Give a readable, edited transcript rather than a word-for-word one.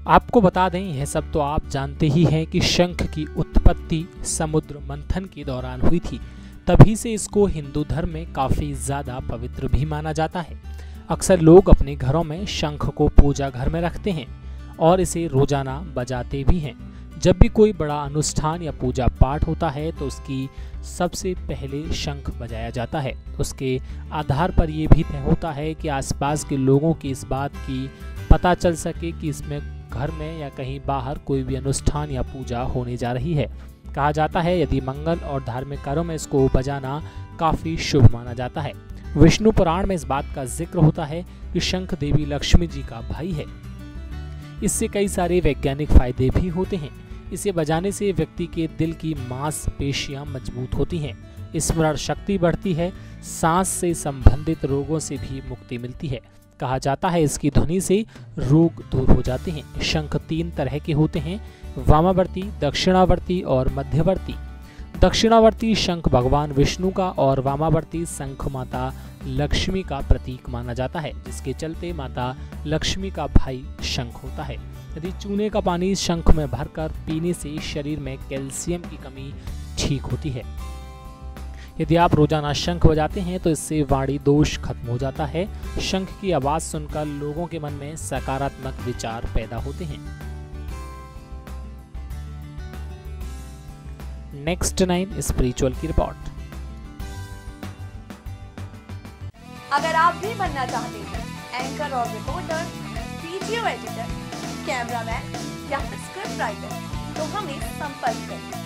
आपको बता दें, यह सब तो आप जानते ही हैं कि शंख की उत्पत्ति समुद्र मंथन के दौरान हुई थी। तभी से इसको हिंदू धर्म में काफ़ी ज़्यादा पवित्र भी माना जाता है। अक्सर लोग अपने घरों में शंख को पूजा घर में रखते हैं और इसे रोजाना बजाते भी हैं। जब भी कोई बड़ा अनुष्ठान या पूजा पाठ होता है तो उसकी सबसे पहले शंख बजाया जाता है। उसके आधार पर यह भी तय होता है कि आसपास के लोगों की इस बात की पता चल सके कि इसमें घर में या कहीं बाहर कोई भी अनुष्ठान या पूजा होने जा रही है। कहा जाता है यदि मंगल और धार्मिक कार्यों में इसको बजाना काफ़ी शुभ माना जाता है। विष्णु पुराण में इस बात का जिक्र होता है कि शंख देवी लक्ष्मी जी का भाई है। इससे कई सारे वैज्ञानिक फायदे भी होते हैं। इसे बजाने से व्यक्ति के दिल की मांसपेशियां मजबूत होती हैं, स्मरण शक्ति बढ़ती है, सांस से संबंधित रोगों से भी मुक्ति मिलती है। कहा जाता है इसकी ध्वनि से रोग दूर हो जाते हैं। शंख 3 तरह के होते हैं, वामावर्ती, दक्षिणावर्ती और मध्यवर्ती। दक्षिणावर्ती शंख भगवान विष्णु का और वामावर्ती शंख माता लक्ष्मी का प्रतीक माना जाता है, जिसके चलते माता लक्ष्मी का भाई शंख होता है। यदि चूने का पानी शंख में भरकर पीने से शरीर में कैल्शियम की कमी ठीक होती है। यदि आप रोजाना शंख बजाते हैं तो इससे वाणी दोष खत्म हो जाता है। शंख की आवाज सुनकर लोगों के मन में सकारात्मक विचार पैदा होते हैं। नेक्स्ट 9 स्पिरिचुअल की रिपोर्ट। अगर आप भी बनना चाहते हैं एंकर और रिपोर्टर, वीडियो एडिटर, कैमरामैन या फिर स्क्रिप्ट राइटर, तो हमें संपर्क करें।